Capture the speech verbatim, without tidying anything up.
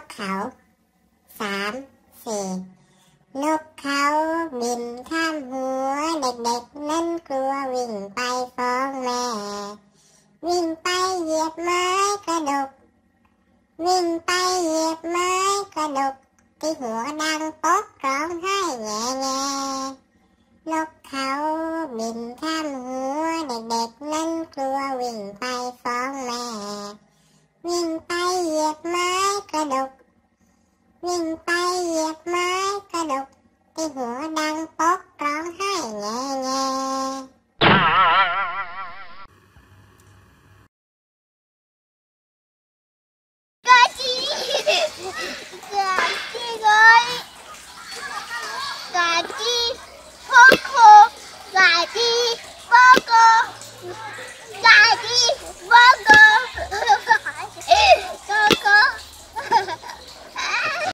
กเขาสามสี่นกเขาบินข้ามหัวเด็กๆนั้นกลัววิ่งไปฟ้องแม่วิ่งไปเหยียบไม้กระดกวิ่งไปเหยียบไม้กระดกที่หัวดังป๊อกร้องไห้แง่แง่นกเขาบินข้ามหัวเด็กๆนั้นกลัววิ่งไปฟ้องแม่วิ่งไปเหยียบไม้กระดกวิ่งไปเหยียบไม้กระดกที่หัวดังป๊อกร้องไห้แง่แง่